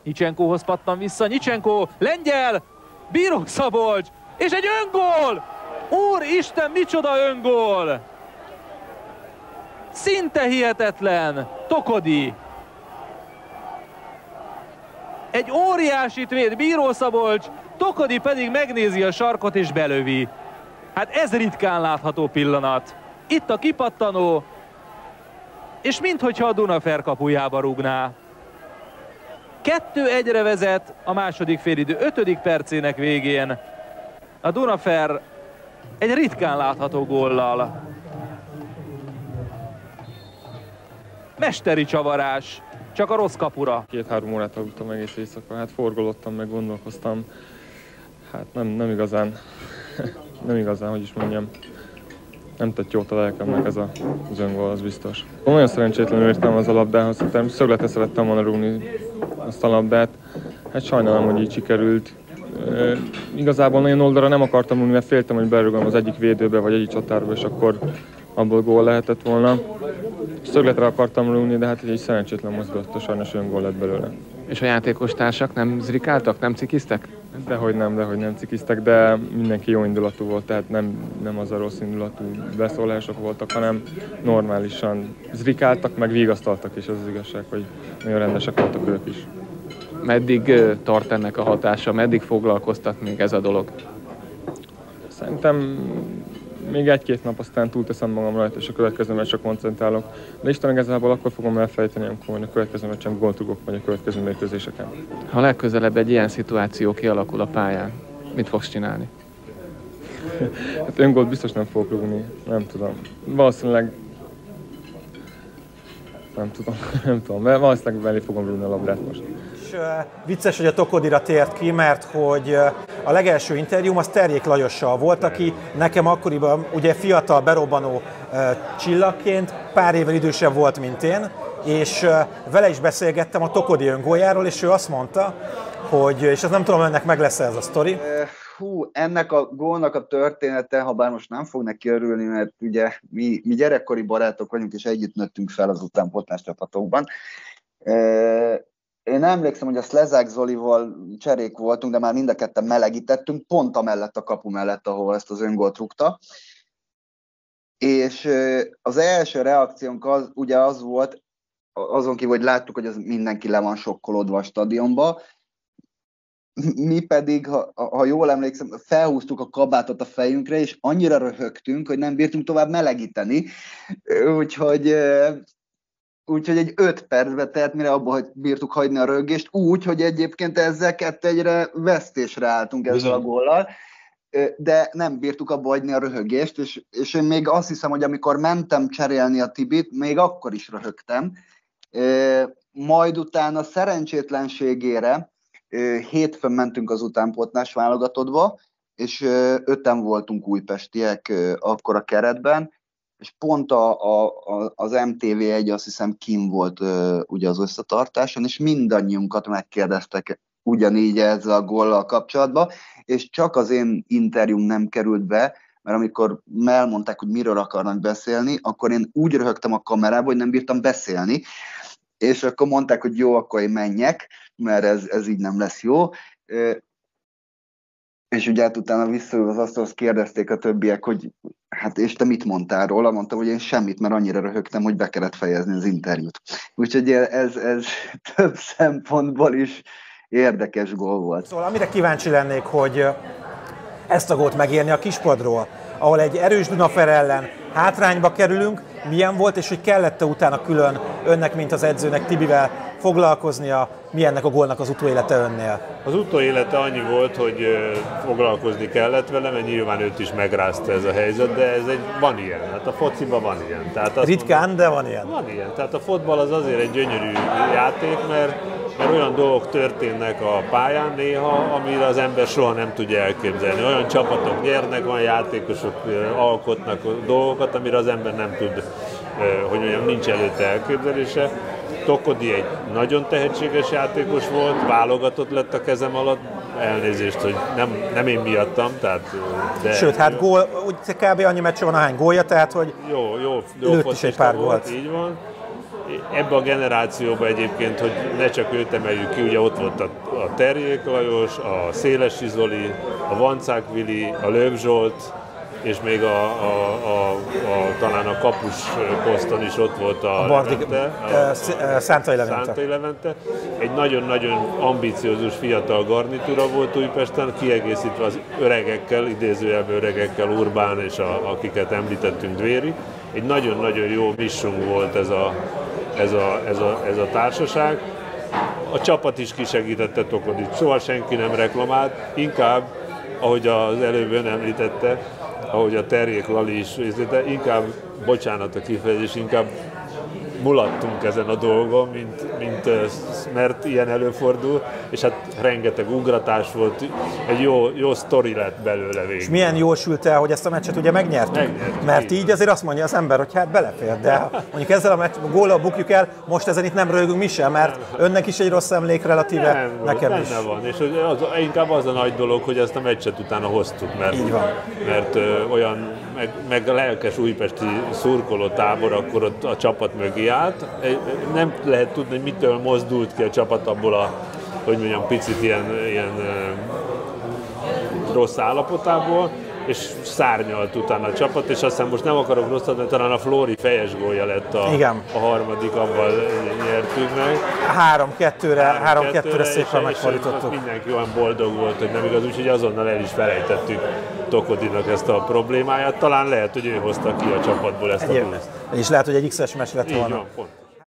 Nyicsenkóhoz pattan vissza, Nyicsenkó, lengyel, Bíró Szabolcs, és egy öngól! Úristen, micsoda öngól! Szinte hihetetlen, Tokodi. Egy óriásit véd Bíró Szabolcs, Tokodi pedig megnézi a sarkot és belövi. Hát ez ritkán látható pillanat. Itt a kipattanó, és minthogyha a Dunafer kapujába rúgná. 2-1-re vezet a második félidő 5. percének végén. A Dunafer egy ritkán látható góllal. Mesteri csavarás, csak a rossz kapura. 2-3 órát aludtam egész éjszaka, hát forgolódtam, meg gondolkoztam. Hát nem igazán, hogy is mondjam, nem tett jót a lelkemnek ez az öngól, az biztos. Nagyon szerencsétlenül értem az a labdához, szögletre szerettem volna rúgni azt a labdát. Hát sajnálom, hogy így sikerült. Igazából nagyon oldalra nem akartam rúgni, mert féltem, hogy berúgom az egyik védőbe vagy egyik csatárba, és akkor abból gól lehetett volna. Szögletre akartam rúgni, de hát egy szerencsétlen mozgott, sajnos öngól lett belőle. És a játékostársak nem zrikáltak, nem cikiztek? Dehogy nem cikiztek, de mindenki jó indulatú volt, tehát nem az a rossz indulatú beszólások voltak, hanem normálisan zrikáltak, meg vigasztaltak is, az igazság, hogy nagyon rendesek voltak ők is. Meddig tart ennek a hatása, meddig foglalkoztat még ez a dolog? Szerintem még 1-2 nap, aztán túlteszem magam rajta, és a következő meccsre koncentrálok. De Isten igazából akkor fogom elfejteni, amikor a következő meccsen gólt rúgok, vagy a következő mérkőzéseken. Ha legközelebb egy ilyen szituáció kialakul a pályán, mit fogsz csinálni? Hát öngólt biztos nem fogok rúgni, nem tudom. Valószínűleg nem tudom, mert valószínűleg belé fogom rúgni a labdát most. És vicces, hogy a Tokodira tért ki, mert hogy a legelső interjúm az Terjék Lajossal volt, aki nekem akkoriban ugye fiatal, berobbanó csillagként pár évvel idősebb volt, mint én, és vele is beszélgettem a Tokodi öngóljáról, és ő azt mondta, hogy, és ez nem tudom, önnek meg lesz ez a sztori. Ennek a gólnak a története, ha bár most nem fog neki örülni, mert ugye mi gyerekkori barátok vagyunk, és együtt nőttünk fel az utánpótlás csapatokban. Én emlékszem, hogy a Szlezák Zolival cserék voltunk, de már mind a ketten melegítettünk, pont amellett a kapu mellett, ahol ezt az öngólt rúgta. És az első reakciónk ugye az volt, azon kívül, hogy láttuk, hogy az mindenki le van sokkolódva a stadionba, mi pedig, ha jól emlékszem, felhúztuk a kabátot a fejünkre, és annyira röhögtünk, hogy nem bírtunk tovább melegíteni. Úgyhogy egy 5 percbe telt, mire abba bírtuk hagyni a röhögést, úgy, hogy egyébként ezzel 2-1-re vesztésre álltunk ezzel a góllal, de nem bírtuk abba hagyni a röhögést, és én még azt hiszem, hogy amikor mentem cserélni a Tibit, még akkor is röhögtem. Majd utána szerencsétlenségére hétfőn mentünk az utánpótlás válogatottba, és 5-en voltunk újpestiek akkor a keretben, és pont az MTV1, azt hiszem, kim volt ugye az összetartáson, és mindannyiunkat megkérdeztek ugyanígy ezzel a góllal kapcsolatban, és csak az én interjúm nem került be, mert amikor elmondták, hogy miről akarnak beszélni, akkor én úgy röhögtem a kamerába, hogy nem bírtam beszélni, és akkor mondták, hogy jó, akkor én menjek, mert ez így nem lesz jó. És ugye hát utána visszaül az asztalhoz kérdezték a többiek, hogy hát és te mit mondtál róla? Mondtam, hogy én semmit, mert annyira röhögtem, hogy be kellett fejezni az interjút. Úgyhogy ez több szempontból is érdekes gól volt. Szóval amire kíváncsi lennék, hogy ezt a gólt megérni a Kispadról, ahol egy erős Dunafer ellen hátrányba kerülünk, milyen volt, és hogy kellett-e utána külön önnek, mint az edzőnek, Tibivel foglalkoznia, mi ennek a gólnak az utóélete önnél? Az utóélete annyi volt, hogy foglalkozni kellett vele, mert nyilván őt is megrázta ez a helyzet, de van ilyen, hát a fociban van ilyen. Tehát ritkán, de van ilyen. Van ilyen, tehát a fotball az azért egy gyönyörű játék, mert olyan dolgok történnek a pályán néha, amire az ember soha nem tudja elképzelni. Olyan csapatok nyernek, olyan játékosok alkotnak dolgokat, amire az ember nem tud, hogy mondjam, nincs előtte elképzelése. Tokodi egy nagyon tehetséges játékos volt, válogatott lett a kezem alatt, elnézést, hogy nem én miattam, tehát... De sőt, hát gól, úgy kb. Annyi meccse van, ahány gólja, tehát hogy jó lőtt is egy pár gólt. Így van. ebbe a generációba egyébként, hogy ne csak őt emeljük ki, ugye ott volt a Terjék Lajos, a Szélesi Zoli, a Vancák Vili, a Löv Zsolt, és még talán a kapus poszton is ott volt a Szántai Levente. Egy nagyon-nagyon ambiciózus fiatal garnitúra volt Újpesten, kiegészítve az öregekkel, idézőjelben öregekkel, Urbán és akiket említettünk, Dvéri. Egy nagyon-nagyon jó missung volt ez a társaság. A csapat is kisegítette Tokodit, soha senki nem reklamált, inkább, ahogy az előbb ön említette, ahogy a Terjék Lali is részlete, inkább, bocsánat a kifejezés, inkább mulattunk ezen a dolgon, mert ilyen előfordul, és hát rengeteg ugratás volt, egy jó sztori lett belőle végül. És milyen jól sült el, hogy ezt a meccset ugye megnyertük, mert így azért azt mondja az ember, hogy hát belefér, de mondjuk ezzel a góllal bukjuk el, most ezen itt nem röhögünk mi sem, mert önnek is egy rossz emlék relatíve, nem, nekem is. Van, és inkább az a nagy dolog, hogy ezt a meccset utána hoztuk, mert olyan meg a lelkes újpesti szurkoló tábor akkor ott a csapat mögé állt. Nem lehet tudni, hogy mitől mozdult ki a csapat abból hogy mondjam, picit ilyen rossz állapotából, és szárnyalt utána a csapat, és aztán most nem akarok rosszat, mert talán a Flóri fejes gólja lett a harmadik, abban nyertünk meg. 3-2-re szépen megfordítottuk. Mindenki olyan boldog volt, hogy nem igaz, úgyhogy azonnal el is felejtettük Tokodinak ezt a problémáját. Talán lehet, hogy ő hozta ki a csapatból ezt a pluszt. És lehet, hogy egy X-es meccs lett volna. Így van, pont.